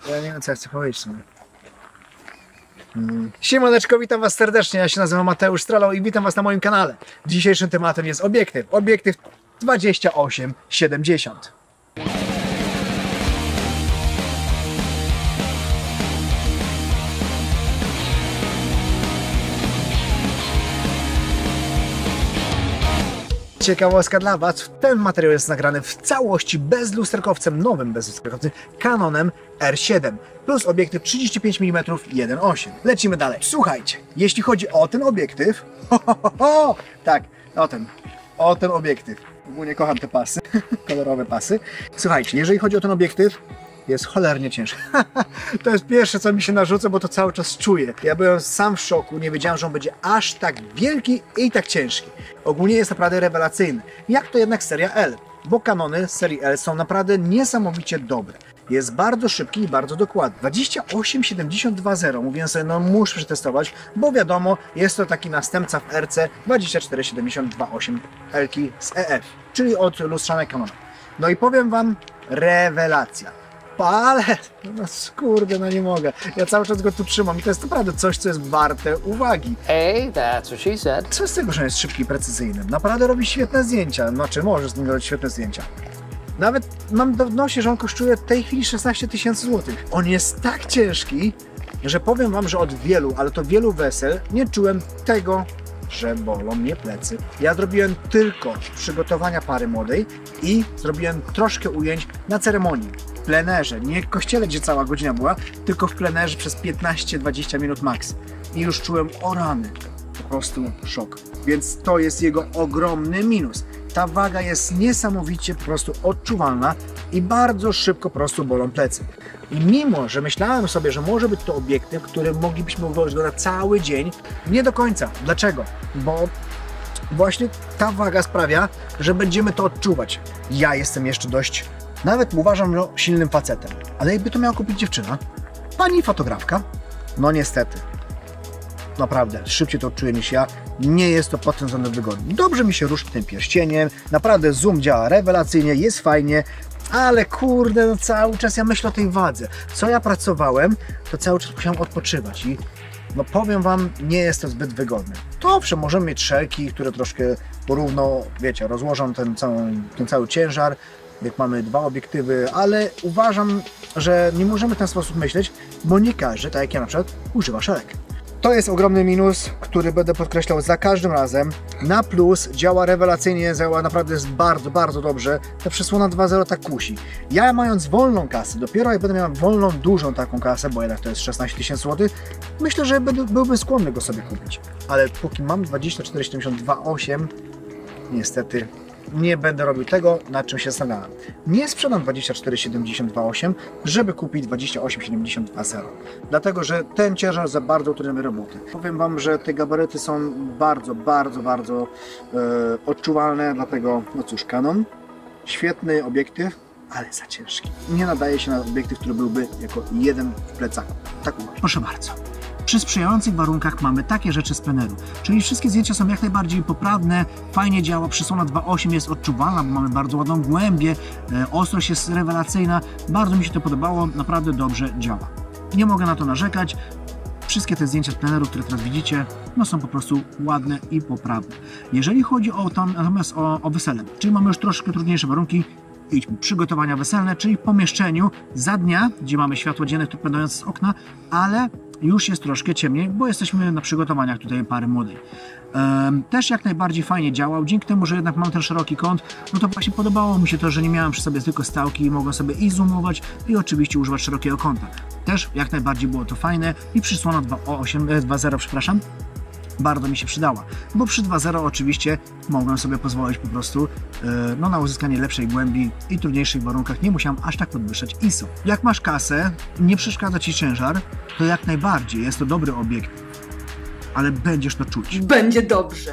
Ja nie wiem, co ja chcę powiedzieć sobie. Siemaneczko, witam was serdecznie, ja się nazywam Mateusz Stralał i witam was na moim kanale. Dzisiejszym tematem jest obiektyw 28-70. Ciekawostka dla was, ten materiał jest nagrany w całości bezlusterkowcem, nowym bezlusterkowcem Canonem R7 plus obiektyw 35 mm 1.8. Lecimy dalej. Słuchajcie, jeśli chodzi o ten obiektyw, tak, o ten obiektyw. Ogólnie kocham te pasy, kolorowe pasy. Słuchajcie, jeżeli chodzi o ten obiektyw, jest cholernie ciężki. To jest pierwsze, co mi się narzuca, bo to cały czas czuję. Ja byłem sam w szoku, nie wiedziałem, że on będzie aż tak wielki i tak ciężki. Ogólnie jest naprawdę rewelacyjny. Jak to jednak seria L, bo Canony serii L są naprawdę niesamowicie dobre. Jest bardzo szybki i bardzo dokładny. 28-72-0, mówię sobie, no muszę przetestować, bo wiadomo, jest to taki następca w RC 24-72-8 L-ki z EF, czyli od lustrzanej Canona. No i powiem wam, rewelacja. Ale, no kurde, no nie mogę. Ja cały czas go tu trzymam i to jest naprawdę coś, co jest warte uwagi. Hey, that's what she said. Co z tego, że jest szybki i precyzyjny? Naprawdę robi świetne zdjęcia. Znaczy, może z nim robić świetne zdjęcia. Nawet mam w nosie, że on kosztuje w tej chwili 16 000 złotych. On jest tak ciężki, że powiem wam, że od wielu, ale to wielu wesel nie czułem tego, że bolą mnie plecy. Ja zrobiłem tylko przygotowania pary młodej i zrobiłem troszkę ujęć na ceremonii. W plenerze, nie w kościele, gdzie cała godzina była, tylko w plenerze przez 15-20 minut max. I już czułem, o rany, po prostu szok. Więc to jest jego ogromny minus. Ta waga jest niesamowicie po prostu odczuwalna i bardzo szybko po prostu bolą plecy. I mimo, że myślałem sobie, że może być to obiektyw, który moglibyśmy używać go na cały dzień, nie do końca. Dlaczego? Bo właśnie ta waga sprawia, że będziemy to odczuwać. Ja jestem jeszcze dość, nawet uważam, no, silnym facetem. Ale jakby to miała kupić dziewczyna, pani fotografka, no niestety. Naprawdę, szybciej to odczuję niż ja. Nie jest to pod tym względem wygodne. Dobrze mi się ruszy tym pierścieniem. Naprawdę zoom działa rewelacyjnie, jest fajnie. Ale kurde, no cały czas ja myślę o tej wadze. Co ja pracowałem, to cały czas musiałem odpoczywać i no powiem wam, nie jest to zbyt wygodne. To owszem, możemy mieć szelki, które troszkę porówno, wiecie, rozłożą ten cały ciężar, jak mamy dwa obiektywy, ale uważam, że nie możemy w ten sposób myśleć, bo nie każdy, tak jak ja na przykład, używa szelek. To jest ogromny minus, który będę podkreślał za każdym razem. Na plus działa rewelacyjnie, działa naprawdę jest bardzo, bardzo dobrze. Ta przysłona 2.0 tak kusi. Ja mając wolną kasę, dopiero jak będę miał wolną, dużą taką kasę, bo jednak to jest 16 000 złotych, myślę, że byłbym skłonny go sobie kupić. Ale póki mam 24-72-8, niestety nie będę robił tego, nad czym się zastanawiam. Nie sprzedam 24-72-8, żeby kupić 28-72-0. Dlatego, że ten ciężar za bardzo utrudnia roboty. Powiem wam, że te gabaryty są bardzo, bardzo, bardzo odczuwalne, dlatego, no cóż, Canon, świetny obiektyw, ale za ciężki. Nie nadaje się na obiektyw, który byłby jako jeden w plecaku. Tak uważam. Proszę bardzo. Przy sprzyjających warunkach mamy takie rzeczy z pleneru, czyli wszystkie zdjęcia są jak najbardziej poprawne, fajnie działa, przysłona 2.8 jest odczuwalna, bo mamy bardzo ładną głębię, ostrość jest rewelacyjna, bardzo mi się to podobało, naprawdę dobrze działa. Nie mogę na to narzekać, wszystkie te zdjęcia z pleneru, które teraz widzicie, no są po prostu ładne i poprawne. Jeżeli chodzi natomiast o wesele, czyli mamy już troszkę trudniejsze warunki, idźmy, przygotowania weselne, czyli w pomieszczeniu za dnia, gdzie mamy światło dzienne pędzące z okna, ale już jest troszkę ciemniej, bo jesteśmy na przygotowaniach tutaj pary młodej. Też jak najbardziej fajnie działał, dzięki temu, że jednak mam ten szeroki kąt, no to właśnie podobało mi się to, że nie miałem przy sobie tylko stałki i mogłem sobie i zoomować i oczywiście używać szerokiego kąta. Też jak najbardziej było to fajne i przysłona 2.0, przepraszam, bardzo mi się przydała, bo przy 2.0 oczywiście mogłem sobie pozwolić po prostu no, na uzyskanie lepszej głębi i trudniejszych warunkach, nie musiałem aż tak podwyższać ISO. Jak masz kasę, nie przeszkadza ci ciężar, to jak najbardziej jest to dobry obiekt, ale będziesz to czuć. Będzie dobrze.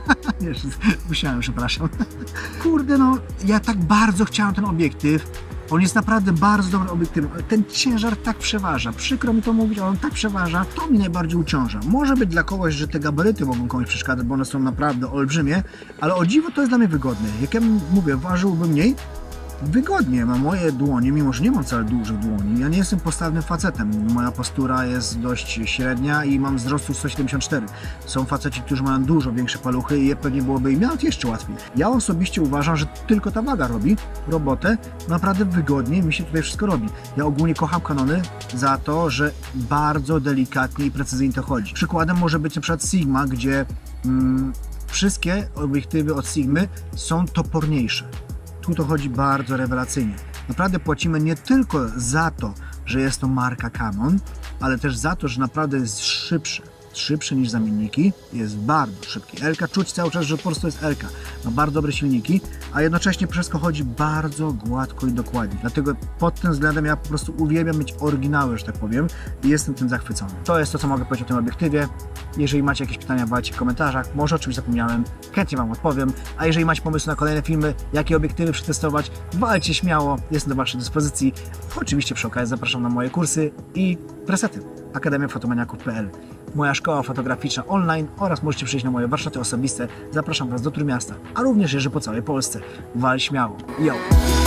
Musiałem, przepraszam. Kurde, no ja tak bardzo chciałem ten obiektyw. On jest naprawdę bardzo dobrym obiektywem, ale ten ciężar tak przeważa. Przykro mi to mówić, ale on tak przeważa, to mi najbardziej uciąża. Może być dla kogoś, że te gabaryty mogą komuś przeszkadzać, bo one są naprawdę olbrzymie, ale o dziwo to jest dla mnie wygodne. Jak ja mówię, ważyłbym mniej, wygodnie ma moje dłonie, mimo że nie mam wcale dużych dłoni. Ja nie jestem postawnym facetem. Moja postura jest dość średnia i mam wzrostu 174. Są faceci, którzy mają dużo większe paluchy i pewnie byłoby im nawet jeszcze łatwiej. Ja osobiście uważam, że tylko ta waga robi robotę. Naprawdę wygodnie mi się tutaj wszystko robi. Ja ogólnie kocham Canony za to, że bardzo delikatnie i precyzyjnie to chodzi. Przykładem może być na przykład Sigma, gdzie wszystkie obiektywy od Sigmy są toporniejsze. Tu to chodzi bardzo rewelacyjnie. Naprawdę płacimy nie tylko za to, że jest to marka Canon, ale też za to, że naprawdę jest szybszy niż zamienniki, jest bardzo szybki. Elka czuć cały czas, że po prostu jest Elka. Ma bardzo dobre silniki, a jednocześnie wszystko chodzi bardzo gładko i dokładnie. Dlatego pod tym względem ja po prostu uwielbiam mieć oryginały, że tak powiem, i jestem tym zachwycony. To jest to, co mogę powiedzieć o tym obiektywie. Jeżeli macie jakieś pytania, dawajcie w komentarzach. Może o czymś zapomniałem, chętnie Wam odpowiem. A jeżeli macie pomysł na kolejne filmy, jakie obiektywy przetestować, walcie śmiało, jestem do Waszej dyspozycji. Oczywiście przy okazji zapraszam na moje kursy i presety. akademiafotomaniaków.pl, moja szkoła fotograficzna online oraz możecie przyjść na moje warsztaty osobiste. Zapraszam Was do Trójmiasta, a również jeżdżę po całej Polsce. Wal śmiało. Yo!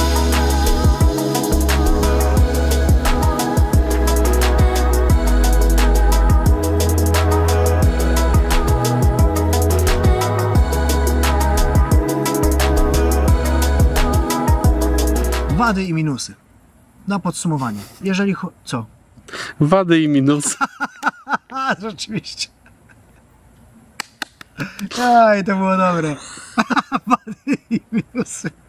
Wady i minusy. Na podsumowanie. Jeżeli co? Wady i minusy. Rzeczywiście. Aj, to było dobre. Wady i minusy.